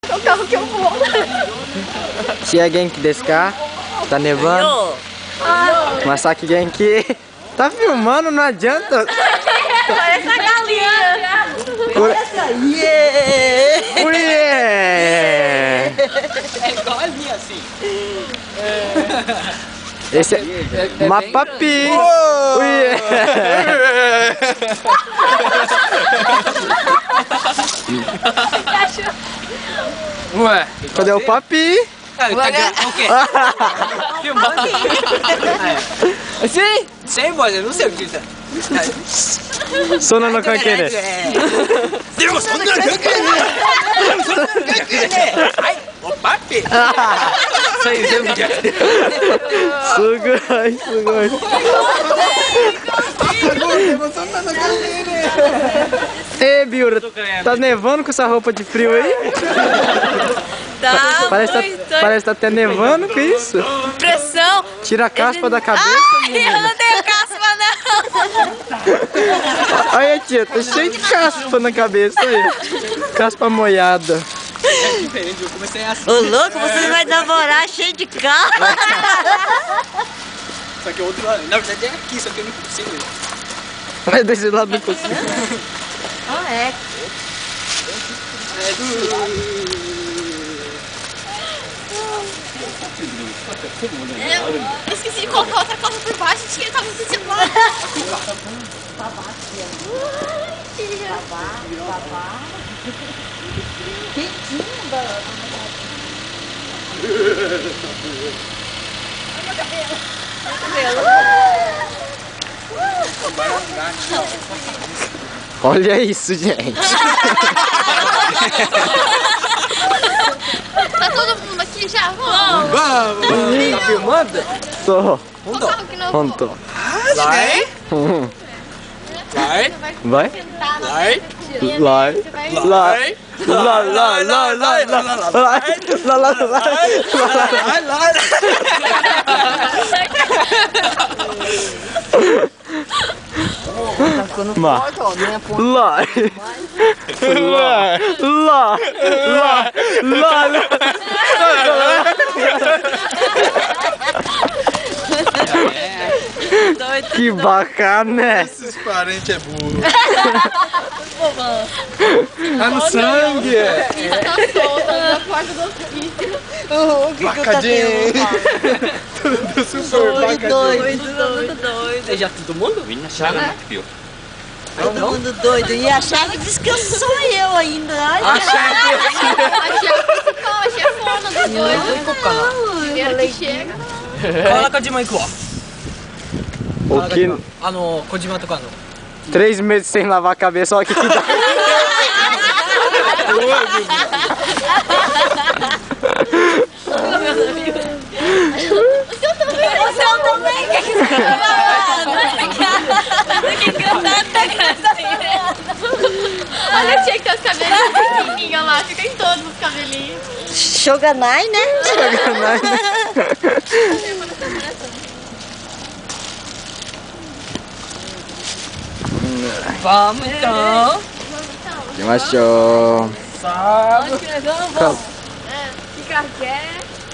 É o carro que eu vou. Se é Genki desu ka? Tá nevando? Masaki Genki. Tá filmando, não adianta. Parece a galinha. É igualzinho assim. Esse é Mapapi. Ué, cadê o Papi? O quê? Filmando. Sim? Sim, mas eu não sei o que tá. Sono no kanke desu. Ai, o papi. Sai sempre de aqui. Sugoi, sugoi. Ei, Biura, tá nevando com essa roupa de frio aí? Tá, Parece que tá até nevando com isso. Pressão. Tira a caspa da cabeça, Ai, eu menina. não tenho caspa, não. Olha, tia, tá cheio de caspa na cabeça aí. Caspa moiada. É diferente, eu comecei assim. Ô, louco, você vai namorar cheio de carro. Só que o outro lado, na verdade é aqui, só que eu não consigo. Mas desse lado não consigo. Ah, é. Eu esqueci de colocar outra coisa por baixo, acho que ele tava sentindo lá. Olha isso, gente. Tá todo mundo aqui já? Vamos! Vamos! Tá filmando? Tô. O carro que não Pronto. Vai! Vai! Vai? Vai! Lá. Lá. Lá, lá, lá, lá, lá, lá, lá, lá, lá, lá, que bacana, né? Esses parentes é burro. Tá no sangue! Tá solta na placa do hospício. Bacadinho! Tudo super bacadinho. Doido. É já todo mundo? Todo mundo doido. E a chefe disse que eu sou eu ainda. Ai, A principal, a chefona dos dois. Primeiro que chega. 川中島行くわ O que? 小島とかの 3 meses sem lavar a cabeça, olha o que dá. O seu também. Que olha, tinha que ter os cabelinhos pequenininhos lá. Fica em todos os cabelinhos. Shoganai, né? Vamos então! Demachou. Sabe? Onde que nós vamos? Ficar quieto.